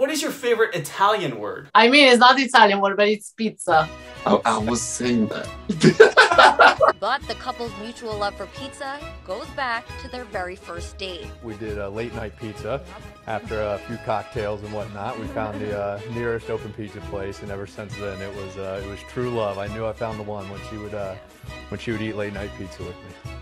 what is your favorite Italian word? I mean, it's not Italian word, but it's pizza. I was saying that. But the couple's mutual love for pizza goes back to their very first date. We did a late night pizza. After a few cocktails and whatnot, we found the nearest open pizza place, and ever since then it was true love. I knew I found the one when she would eat late night pizza with me.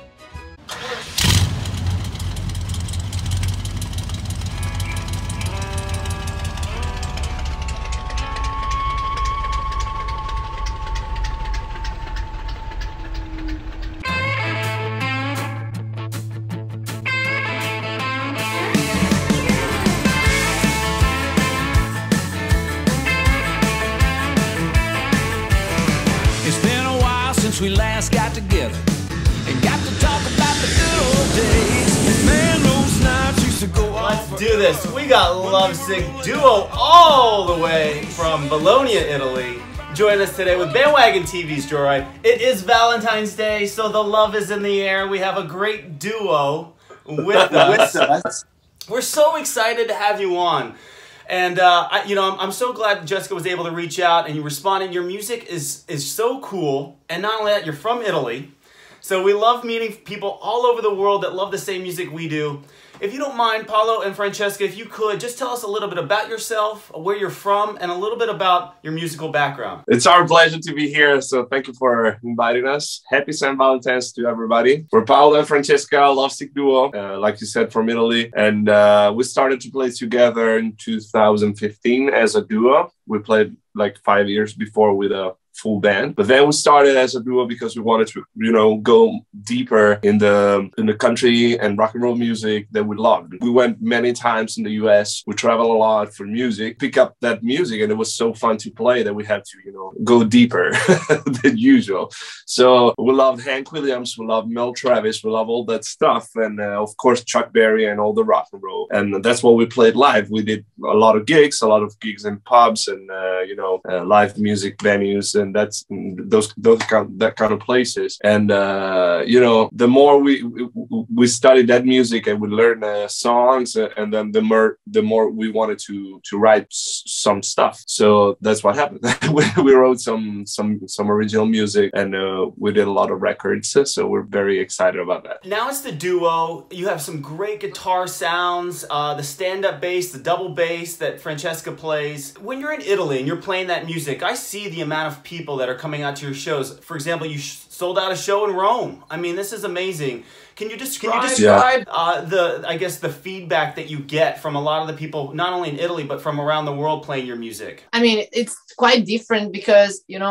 We last got together and got to talk about the good old days. Man, those nights used to go on. Let's do this. We got Lovesick Duo all the way from Bologna, Italy. Join us today with Bandwagon TV's Joyride. It is Valentine's Day, so the love is in the air. We have a great duo with us. We're so excited to have you on. And, I'm so glad Jessica was able to reach out and you responded. Your music is so cool. And not only that, you're from Italy. So we love meeting people all over the world that love the same music we do. If you don't mind, Paolo and Francesca, if you could, just tell us a little bit about yourself, where you're from, and a little bit about your musical background. It's our pleasure to be here, so thank you for inviting us. Happy St. Valentine's to everybody. We're Paolo and Francesca, Lovesick Duo, like you said, from Italy. And we started to play together in 2015 as a duo. We played like 5 years before with a full band, but then we started as a duo because we wanted to, go deeper in the country and rock and roll music that we loved. We went many times in the US. We travel a lot for music, pick up that music, and it was so fun to play that we had to, go deeper than usual. So we loved Hank Williams, we loved Mel Travis, we love all that stuff, and of course Chuck Berry and all the rock and roll. And that's what we played live. We did a lot of gigs in pubs and live music venues, and that's that kind of places. And the more we studied that music and we learned songs, and then the more we wanted to write some stuff. So that's what happened. we wrote some original music, and we did a lot of records. So we're very excited about that. Now it's the duo. You have some great guitar sounds, the stand-up bass, the double bass that Francesca plays. When you're in Italy and you're playing that music, I see the amount of people that are coming out to your shows. For example, you sold out a show in Rome. I mean, this is amazing. Can you describe the feedback that you get from a lot of the people, not only in Italy, but from around the world playing your music? I mean, it's quite different because, in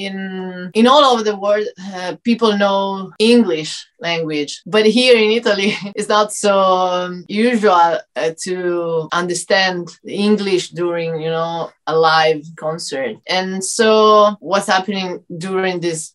all over the world, people know English language. But here in Italy, it's not so usual to understand English during, a live concert. And so what's happening during this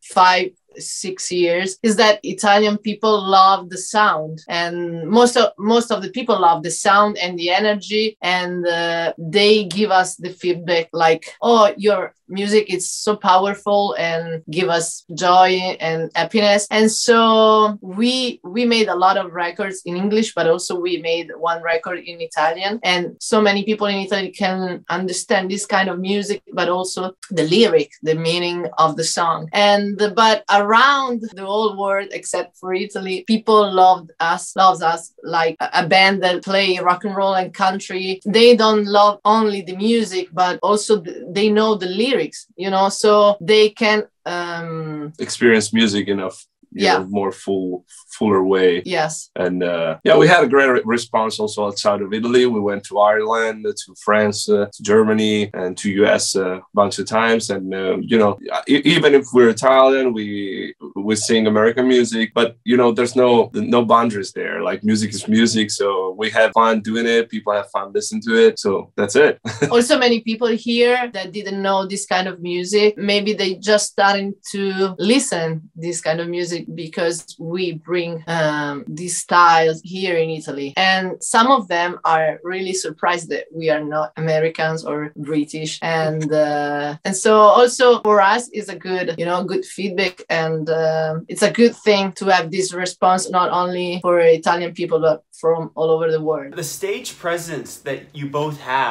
5-6 years is that Italian people love the sound, and most of the people love the sound and the energy, and they give us the feedback like, oh, your music is so powerful and give us joy and happiness. And so we made a lot of records in English, but also we made one record in Italian, and so many people in Italy can understand this kind of music, but also the lyric, the meaning of the song. And but around the whole world, except for Italy, people loves us like a band that play rock and roll and country. They don't love only the music, but also they know the lyrics, so they can experience music in a more fuller way. Yes. And we had a great response also outside of Italy. We went to Ireland, to France, to Germany, and to US a bunch of times. And even if we're Italian, we sing American music, but there's no boundaries there. Like, music is music, so we have fun doing it. People have fun listening to it, so that's it. Also, many people here that didn't know this kind of music, maybe they just starting to listen this kind of music because we bring these styles here in Italy, and some of them are really surprised that we are not Americans or British, and so also for us is a good good feedback, and it's a good thing to have this response not only for Italian people but from all over the world. The stage presence that you both have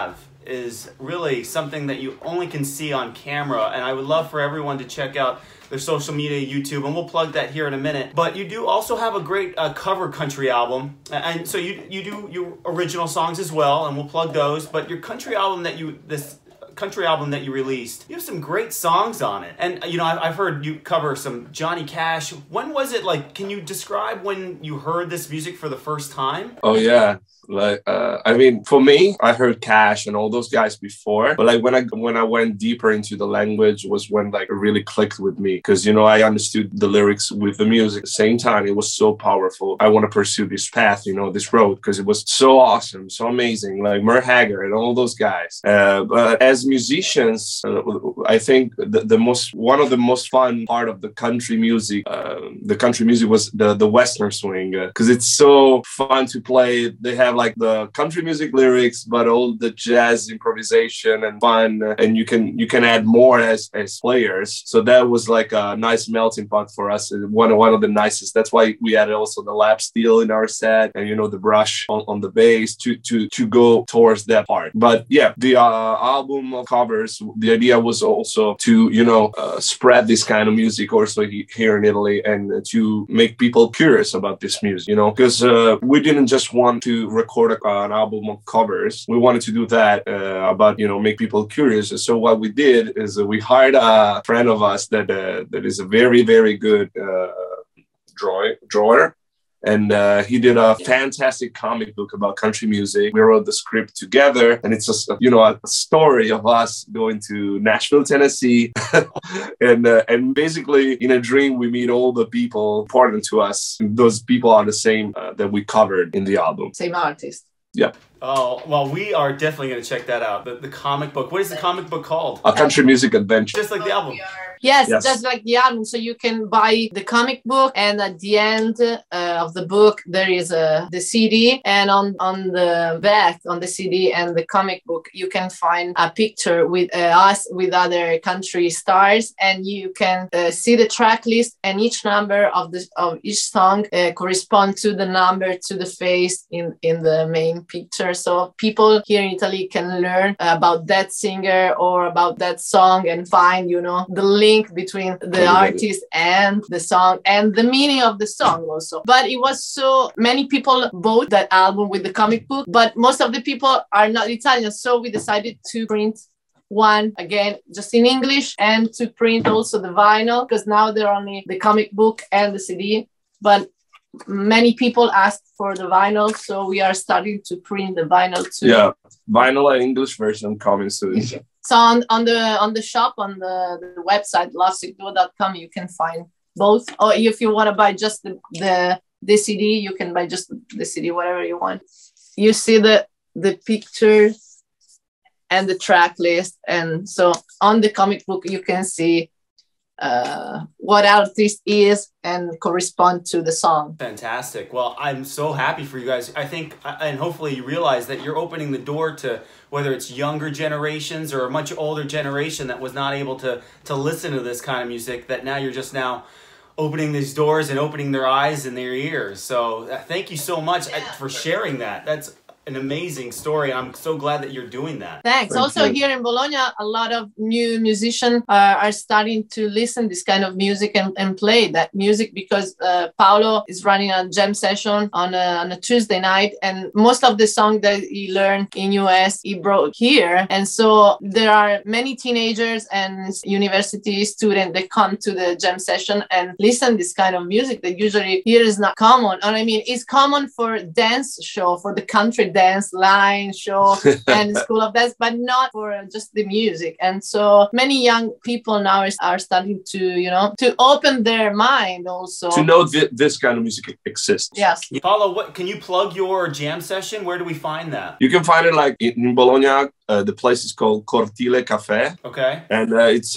is really something that you only can see on camera, and I would love for everyone to check out their social media, YouTube, and we'll plug that here in a minute. But you do also have a great cover country album, and so you do your original songs as well, and we'll plug those. But your country album this country album that you released, you have some great songs on it. And you know, I've heard you cover some Johnny Cash. When was it, like, can you describe when you heard this music for the first time? Oh yeah. Like I mean, for me, I heard Cash and all those guys before, but like when I went deeper into the language was when like it really clicked with me, because you know I understood the lyrics with the music at the same time. It was so powerful. I want to pursue this path, you know, this road, because it was so awesome, so amazing. Like Merle Haggard and all those guys. But as musicians, I think one of the most fun part of the country music was the Western swing, because it's so fun to play. They have like the country music lyrics, but all the jazz improvisation and fun, and you can add more as players. So that was like a nice melting pot for us. One of the nicest. That's why we added also the lap steel in our set, and you know the brush on the bass to go towards that part. But yeah, the album of covers. The idea was also to spread this kind of music also here in Italy, and to make people curious about this music. You know, because we didn't just want to record an album of covers. We wanted to do that about make people curious. So what we did is we hired a friend of us that is a very, very good drawer. And he did a fantastic comic book about country music. We wrote the script together, and it's just a story of us going to Nashville, Tennessee, and basically in a dream we meet all the people important to us. Those people are the same that we covered in the album. Same artist. Yeah. Oh, well, we are definitely going to check that out. The comic book. What is the comic book called? A Country Music Adventure. Just like the album. Yes, just like the album. So you can buy the comic book, and at the end of the book there is the CD, and on the back on the CD and the comic book you can find a picture with us with other country stars, and you can see the track list, and each number of each song correspond to the number to the face in the main picture. So people here in Italy can learn about that singer or about that song and find the link between the artist and the song and the meaning of the song also. But it was so many people bought that album with the comic book, but most of the people are not Italian, so we decided to print one again just in English, and to print also the vinyl, because now they're only the comic book and the CD, but many people asked for the vinyl, so we are starting to print the vinyl too. Yeah, vinyl and English version coming soon. So on the shop, on the website lovesickduo.com, you can find both. Or if you want to buy just the CD, you can buy just the CD, whatever you want. You see the picture and the track list, and so on the comic book you can see what artist is and correspond to the song. Fantastic. Well, I'm so happy for you guys. I think, and hopefully you realize that you're opening the door to whether it's younger generations or a much older generation that was not able to listen to this kind of music, that now you're just now opening these doors and opening their eyes and their ears. So thank you so much for sharing that. That's an amazing story. I'm so glad that you're doing that. Thanks. Also here in Bologna, a lot of new musicians are starting to listen this kind of music and play that music, because Paolo is running a jam session on a Tuesday night, and most of the songs that he learned in US he brought here. And so there are many teenagers and university students that come to the jam session and listen this kind of music that usually here is not common. And I mean, it's common for dance show, for the country dance line show and school of dance, but not for just the music. And so many young people now are starting to open their mind also to know this kind of music exists. Yes. Paolo, what can you plug your jam session? Where do we find that? You can find it like in Bologna. The place is called Cortile Cafe. Okay. And it's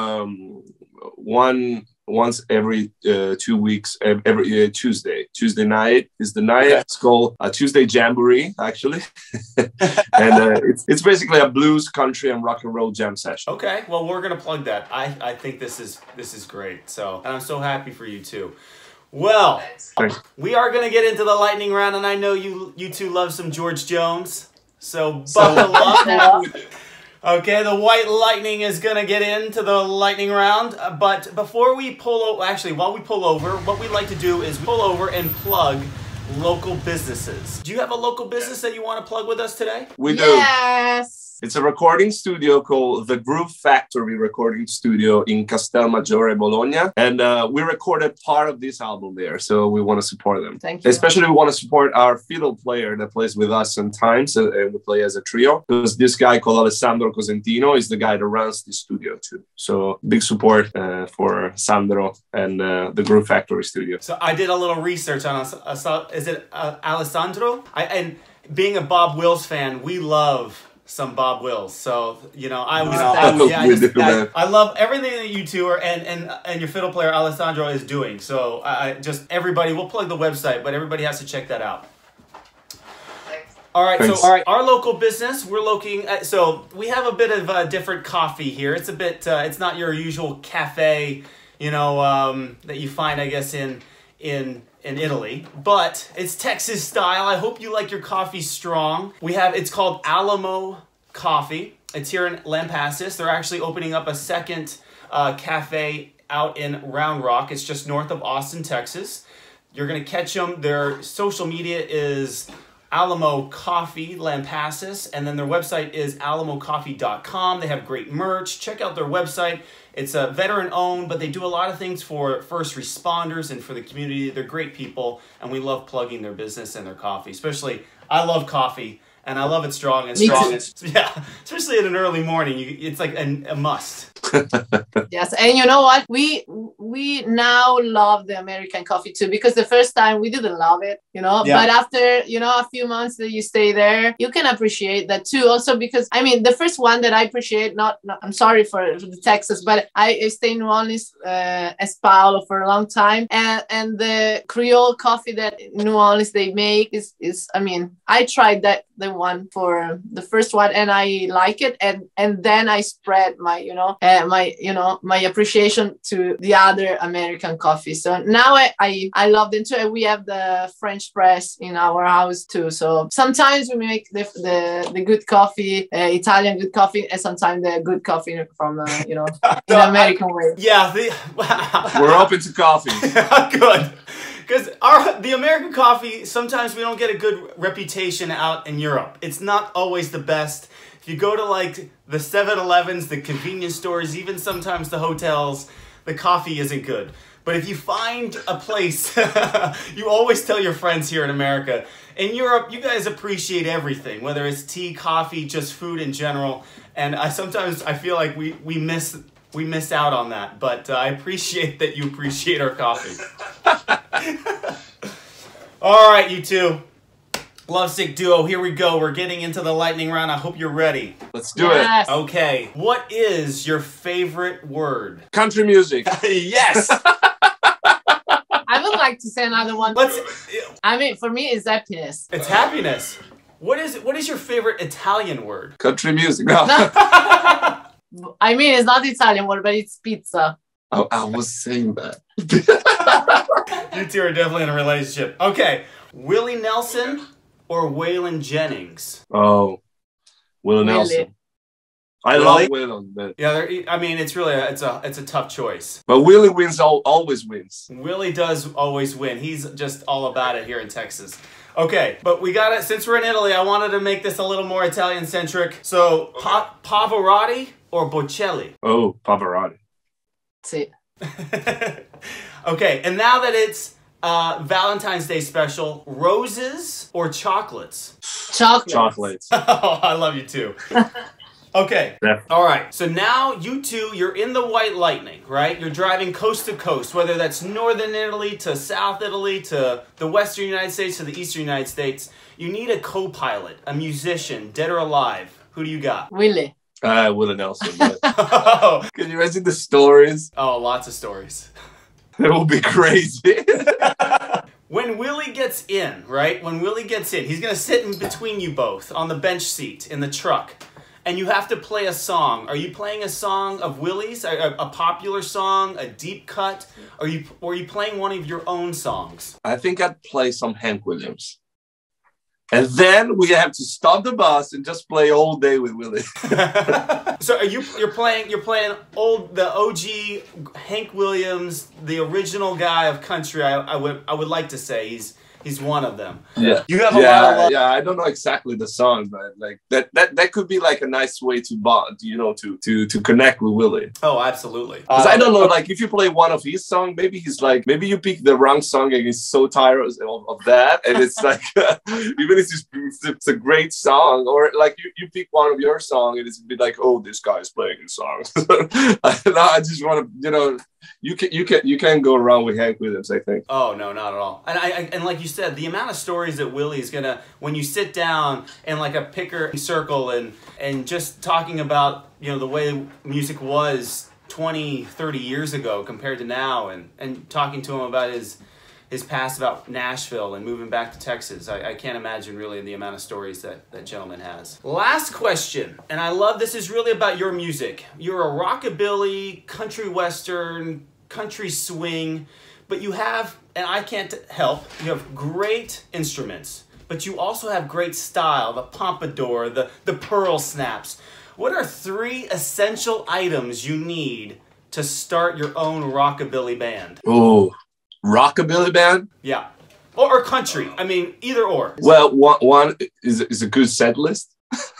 once every 2 weeks, every Tuesday night is the night. It's called a Tuesday Jamboree, actually. And it's basically a blues, country, and rock and roll jam session. Okay, well, we're gonna plug that. I think this is great. So, and I'm so happy for you too. Well, Thanks. we are gonna get into the lightning round, and I know you two love some George Jones. So buckle up. Okay, the White Lightning is going to get into the lightning round. But before we pull over, actually, while we pull over, what we like to do is pull over and plug local businesses. Do you have a local business that you want to plug with us today? We do. Yes. It's a recording studio called The Groove Factory Recording Studio in Castelmaggiore, Bologna. And we recorded part of this album there, so we want to support them. Thank you. Especially we want to support our fiddle player that plays with us sometimes, and we play as a trio. Because this guy called Alessandro Cosentino is the guy that runs the studio too. So big support for Sandro and The Groove Factory Studio. So I did a little research on is it Alessandro? And being a Bob Wills fan, we love some Bob Wills. So, you know, I love everything that you two are and your fiddle player Alessandro is doing. So I just, everybody, we'll plug the website, but everybody has to check that out. All right, Thanks. so our local business, we're looking at, so we have a bit of a different coffee here. It's a bit, it's not your usual cafe, you know, that you find, I guess, in Italy, but it's Texas style. I hope you like your coffee strong. It's called Alamo Coffee. It's here in Lampasas. They're actually opening up a second cafe out in Round Rock. It's just north of Austin, Texas. You're gonna catch them. Their social media is Alamo Coffee Lampasas, and then their website is alamocoffee.com. They have great merch. Check out their website. It's a veteran-owned, but they do a lot of things for first responders and for the community. They're great people, and we love plugging their business and their coffee. Especially, I love coffee, and I love it strong and strong. Yeah, especially in an early morning, it's like a must. Yes, and you know what? We now love the American coffee too, because the first time we didn't love it, you know. Yeah. But after, you know, a few months that you stay there, you can appreciate that too. Also because, I mean, the first one that I appreciate, I'm sorry for the Texas, but I stayed in New Orleans as Paolo for a long time, and the Creole coffee that New Orleans they make is I mean, I tried the one for the first one and I like it, and then I spread my my appreciation to the other American coffee. So now I love them too. And we have the French press in our house too. So sometimes we make the good coffee, Italian good coffee, and sometimes the good coffee from in the American way. Yeah, We're open to coffee. Good. Because the American coffee, sometimes we don't get a good reputation out in Europe. It's not always the best. If you go to like the 7-Elevens, the convenience stores, even sometimes the hotels, the coffee isn't good. But if you find a place, you always tell your friends here in America. In Europe, you guys appreciate everything, whether it's tea, coffee, just food in general. And sometimes I feel like we miss out on that, but I appreciate that you appreciate our coffee. All right, you two. Lovesick Duo, here we go. We're getting into the lightning round. I hope you're ready. Let's do it. Okay. What is your favorite word? Country music. Yes. I would like to say another one. I mean, for me, it's happiness. It's happiness. What is your favorite Italian word? Country music. No. I mean, it's not Italian word, but it's pizza. I was saying that. You two are definitely in a relationship. Okay. Willie Nelson or Waylon Jennings? Oh, Willie Nelson. I love Willie, but yeah, I mean, it's really it's a tough choice. But Willie wins always wins. Willie does always win. He's just all about it here in Texas. Okay, but we got it. Since we're in Italy, I wanted to make this a little more Italian centric. So Pavarotti or Bocelli? Oh, Pavarotti. See. Okay, and now that it's Valentine's Day special, roses or chocolates? Chocolates. Oh, I love you too. Okay. Yeah. All right. So now you two, you're in the White Lightning, right? You're driving coast to coast, whether that's northern Italy to South Italy to the western United States to the eastern United States. You need a co-pilot, a musician, dead or alive. Who do you got? Willie. Willie Nelson. Can you imagine the stories? Oh, lots of stories. It will be crazy. When Willie gets in, right? When Willie gets in, he's going to sit in between you both on the bench seat in the truck. And you have to play a song. Are you playing a song of Willie's? A popular song? A deep cut? Or are you playing one of your own songs? I think I'd play some Hank Williams. And then we have to stop the bus and just play all day with Willie. So are you're playing the OG Hank Williams, the original guy of country. I would like to say he's one of them. Yeah, you have a lot of love. Yeah, I don't know exactly the song, but like that could be like a nice way to bond, you know, to connect with Willie. Oh, absolutely. Because I don't know, like if you play one of his songs, maybe you pick the wrong song and he's so tired of that, and it's like even if it's a great song, or like you pick one of your songs and it's a bit like, oh, this guy's playing his songs. I just want to, you know. You can go wrong with Hank Williams, I think. Oh no, not at all. And like you said, the amount of stories that Willie's gonna, when you sit down in like a picker circle and just talking about, you know, the way music was 20, 30 years ago compared to now, and talking to him about his past about Nashville and moving back to Texas. I can't imagine really the amount of stories that gentleman has. Last question, and I love this, is really about your music. You're a rockabilly, country western, country swing, but you have, and I can't help, you have great instruments, but you also have great style, the pompadour, the pearl snaps. What are 3 essential items you need to start your own rockabilly band? Oh. Rockabilly band? Yeah. Or country. I mean, either or. Well, one is a good set list.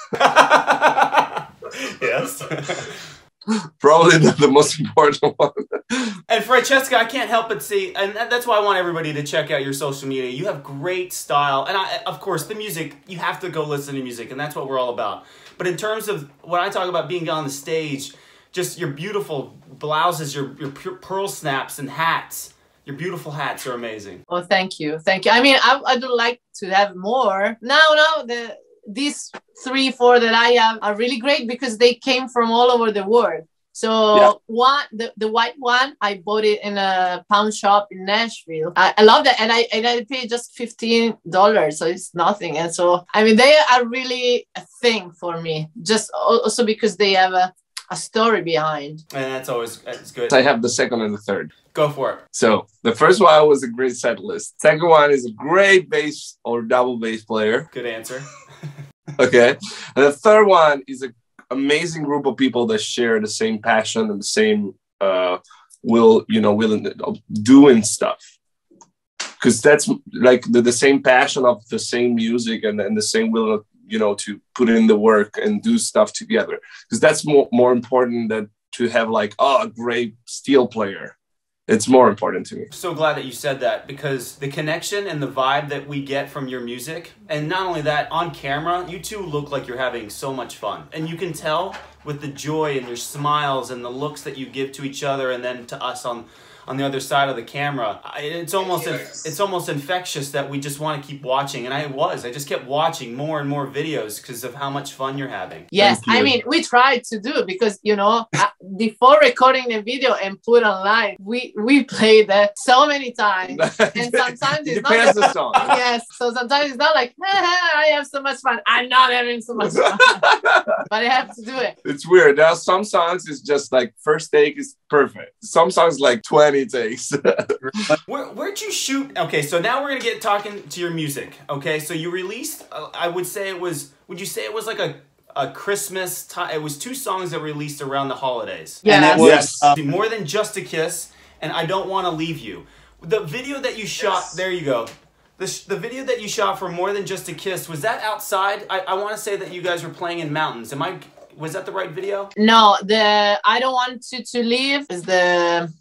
Yes. Probably the most important one. And Francesca, I can't help but see, and that's why I want everybody to check out your social media. You have great style. And of course, the music, you have to go listen to music, and that's what we're all about. But in terms of when I talk about being on the stage, just your beautiful blouses, your pearl snaps and hats. Your beautiful hats are amazing. Oh, thank you. Thank you. I mean, I would like to have more. Now, these 3, 4 that I have are really great because they came from all over the world. So the white one, I bought it in a pawn shop in Nashville. I love that. And I paid just $15, so it's nothing. And so, I mean, they are really a thing for me, just also because they have a story behind. And that's good. I have the second and the third. Go for it. So the first one was a great set list. Second one is a great bass or double bass player. Good answer. Okay. And the third one is an amazing group of people that share the same passion and the same willing of doing stuff. Because that's like the same passion of the same music and the same will, you know, to put in the work and do stuff together. Because that's more important than to have like, oh, a great steel player. It's more important to me. So glad that you said that, because the connection and the vibe that we get from your music, and not only that, on camera, you two look like you're having so much fun. And you can tell with the joy and your smiles and the looks that you give to each other and then to us on the other side of the camera. It's almost infectious that we just want to keep watching. And I just kept watching more and more videos because of how much fun you're having. Yes, I mean, we tried to do it because, you know, before recording the video and put online, we played that so many times. And sometimes it's not like, the song. Yes, so sometimes it's not like, I have so much fun. I'm not having so much fun. But I have to do it. It's weird. There are some songs it's just like first take is perfect. Some songs like 20 takes. Where'd you shoot? Okay, so now we're gonna get talking to your music. Okay, so you released, I would say it was, would you say it was like a Christmas time? It was 2 songs that were released around the holidays. Yeah. And it was Yes. More Than Just a Kiss and I Don't Want to Leave You. The video that you shot, there you go. The video that you shot for More Than Just a Kiss, was that outside? I want to say that you guys were playing in mountains. Was that the right video? No, the I Don't Want to Leave is the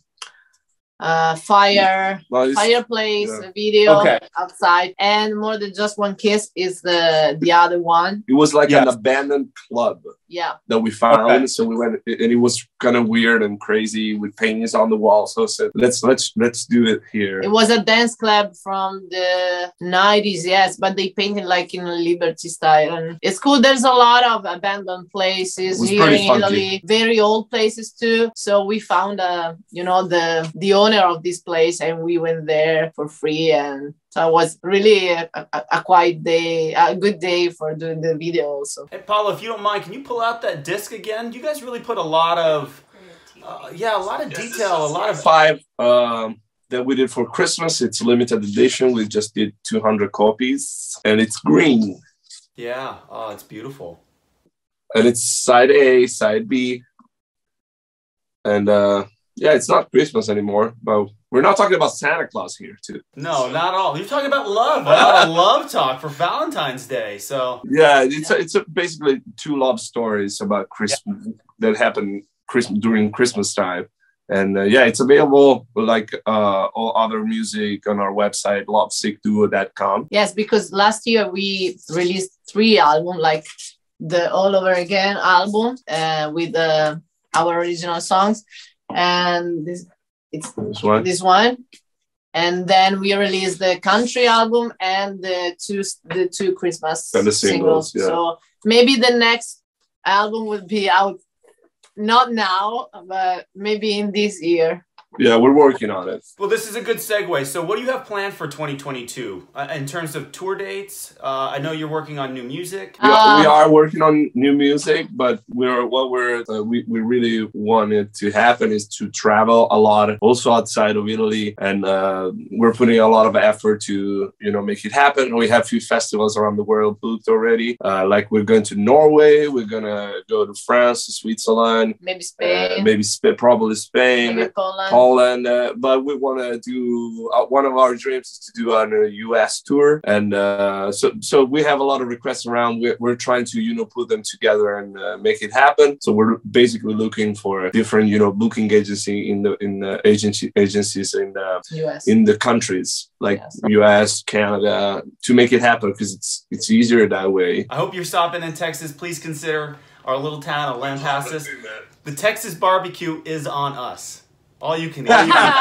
fireplace video outside, and More Than Just One Kiss is the other one. It was like an abandoned club that we found, so we went, and it was kind of weird and crazy with paintings on the wall. So I said, let's do it here. It was a dance club from the 90s, yes, but they painted like in a Liberty style, and it's cool. There's a lot of abandoned places here in Italy, very old places too. So we found the owner of this place, and we went there for free, and so it was really a good day for doing the video also. Hey, Paolo, if you don't mind, can you pull out that disc again? You guys really put a lot of, a lot of detail, a lot of... 5 that we did for Christmas. It's limited edition. We just did 200 copies, and it's green. Yeah. Oh, it's beautiful. And it's side A, side B. And yeah, it's not Christmas anymore, but we're not talking about Santa Claus here, too. No, not all. You're talking about love. A lot of love talk for Valentine's Day. So yeah, it's basically two love stories about Christmas that happen during Christmas time. And yeah, it's available like all other music on our website, lovesickduo.com. Yes, because last year we released 3 albums, like the All Over Again album with our original songs, and this one, and then we released the country album and the two Christmas and the singles. Yeah. So maybe the next album will be out, not now, but maybe in this year. Yeah, we're working on it. Well, this is a good segue. So what do you have planned for 2022 in terms of tour dates? I know you're working on new music. We are working on new music, but we really wanted to happen is to travel a lot, also outside of Italy, and we're putting a lot of effort to make it happen. We have a few festivals around the world booked already. Like we're going to Norway, we're gonna go to France, Switzerland, maybe Spain, probably Spain, maybe Poland, but we want to do one of our dreams is to do a US tour, and so we have a lot of requests around. We're trying to put them together and make it happen. So we're basically looking for different booking agencies in the agencies in the US, in the countries like US, Canada, to make it happen, because it's easier that way. I hope you're stopping in Texas. Please consider our little town of Lampasas. The Texas barbecue is on us. All you can eat.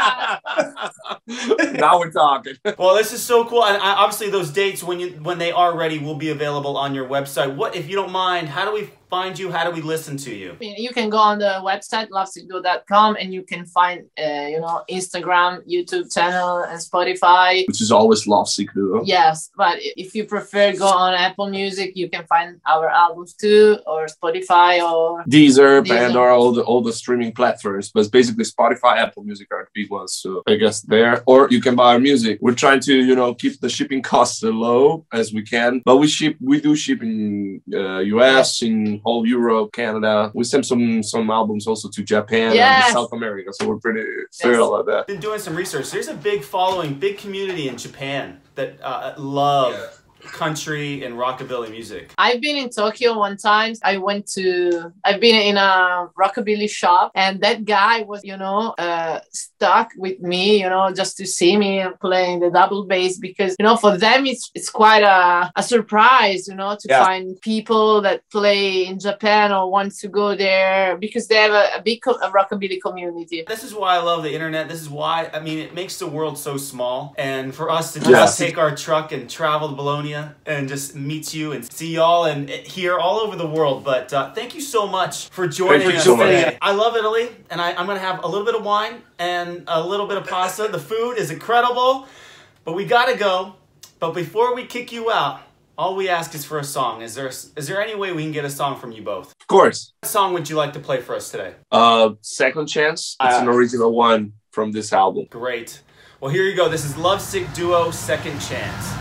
Now we're talking. Well, this is so cool, and obviously those dates when they are ready will be available on your website. What, if you don't mind, how do we find you? How do we listen to you? You can go on the website lovesickduo.com, and you can find Instagram, YouTube channel, and Spotify, which is always Lovesick Duo. Yes, but if you prefer, go on Apple Music. You can find our albums too, or Spotify, or Deezer, Pandora, all the streaming platforms. But it's basically Spotify, Apple Music are the big ones. So I guess there, or you can buy our music. We're trying to keep the shipping costs as low as we can, but we do ship in US, in whole Europe, Canada. We sent some albums also to Japan and South America, so we're pretty thrilled at that. Been doing some research. There's a big following, big community in Japan that love country and rockabilly music. I've been in Tokyo one time. I've been in a rockabilly shop, and that guy was, stuck with me, just to see me playing the double bass, because, for them it's quite a surprise, to find people that play in Japan or want to go there, because they have a big rockabilly community. This is why I love the internet. This is why, it makes the world so small, and for us to just take our truck and travel to Bologna and just meet you and see y'all and hear all over the world. But thank you so much for joining us today. I love Italy, and I'm going to have a little bit of wine and a little bit of pasta. The food is incredible, but we got to go. But before we kick you out, all we ask is for a song. Is there any way we can get a song from you both? Of course. What song would you like to play for us today? Second Chance. It's an original one from this album. Great. Well, here you go. This is Lovesick Duo, Second Chance.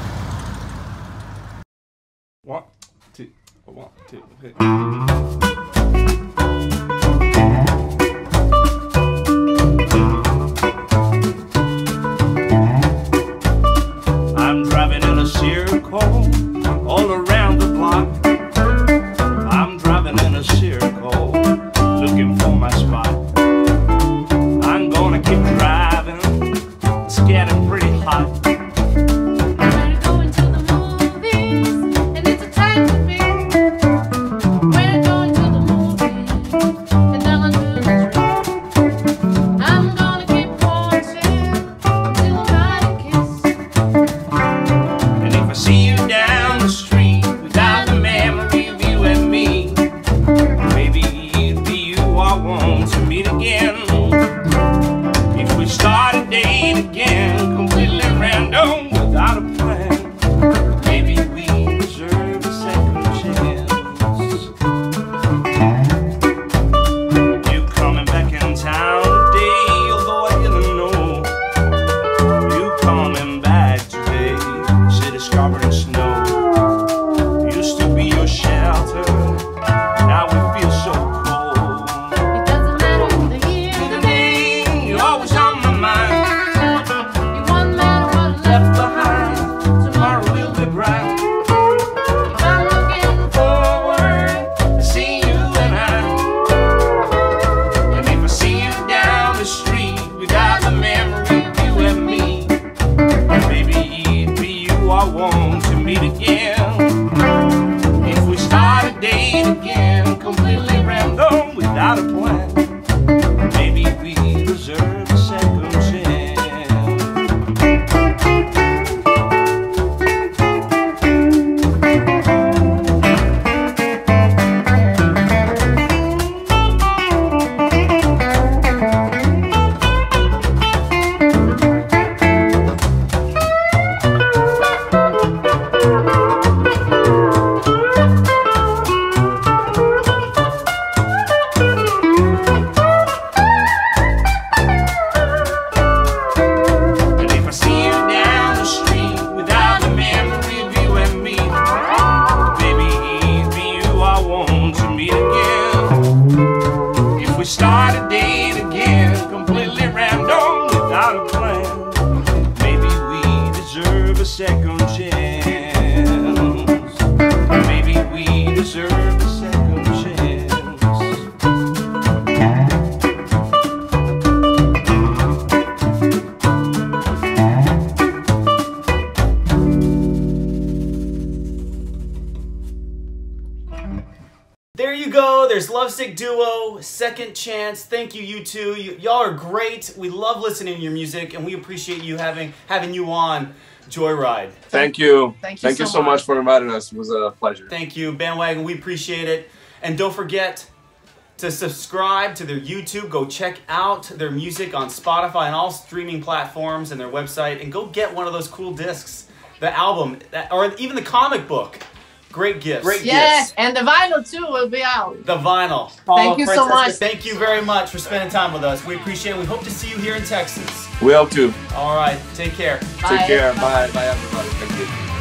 1, 2, 1, 2, 3. I'm driving in a circle all around the block. I'm driving in a circle looking for my spot. I'm gonna keep driving, it's getting pretty hot. To meet without a plan. Maybe we deserve a second chance. Start a date again, completely random, without a plan. Maybe we deserve a second chance. Maybe we deserve a second chance. There you go. There's Lovesick Duo, Second Chance. Thank you, you two. Y'all are great. We love listening to your music, and we appreciate you having you on Joyride. Thank you. Thank you so much for inviting us. It was a pleasure. Thank you, Bandwagon. We appreciate it. And don't forget to subscribe to their YouTube. Go check out their music on Spotify and all streaming platforms and their website. And go get one of those cool discs, the album, or even the comic book. Great gifts. Great Yes, gifts. and the vinyl too will be out. The vinyl. Thank you so much. Thank you very much for spending time with us. We appreciate it. We hope to see you here in Texas. We hope to. All right. Take care. Bye. Take care. Bye. Bye, everybody. Thank you.